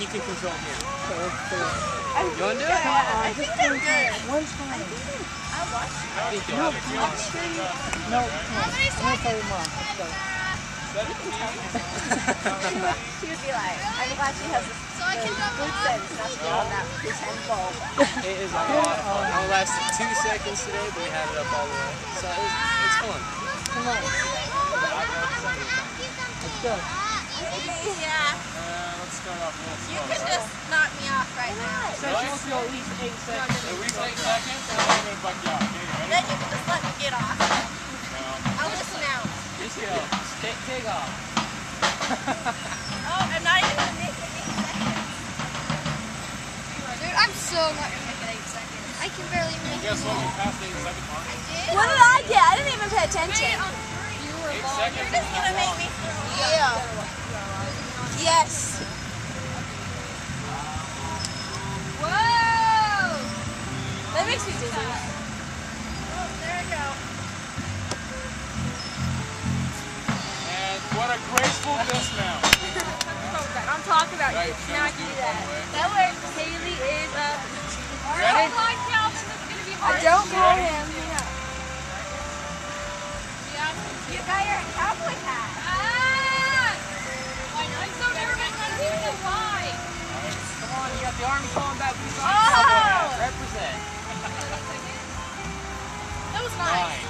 you can control me. Okay, let's do it. You want to do it? Just one time. One time. I think you'll have it. No, I'm going to tell your mom. Let's go. She would be like, I'm glad she has the good sense not to get on that pretend ball. It is a lot of fun. It lasted 2 seconds today, but we had it up all the way. So it's fun. Come on. Let's go. Yeah. Let's start off real slow. You can just knock me off right now. So she'll go at least 8 seconds. At least 8 seconds, and then I'm going to buck you out. Okay, ready? Then you can just let me get off. No. I'll listen out. Just go. Take off. Oh, I'm not even going to make it 8 seconds. Dude, I'm so not going to make it 8 seconds. I can barely make it. Guess what? We passed the 8 second mark. I did? What did I get? I didn't even pay attention. You were 8 wrong. seconds. You're just going to make me throw up. Yeah. Yes. Whoa! That makes me dizzy. Oh, there I go. And what a graceful dismount. I'm talking about Right, you. show Now I us can do the that. one way. That works. Haley is up. Ready? Oh my Calvin, this is going to be I hard. don't call him. You got your cowboy hat. I'm so nervous. I don't even know why. Come on, you got the arms falling back. Oh! Represent. That was nice.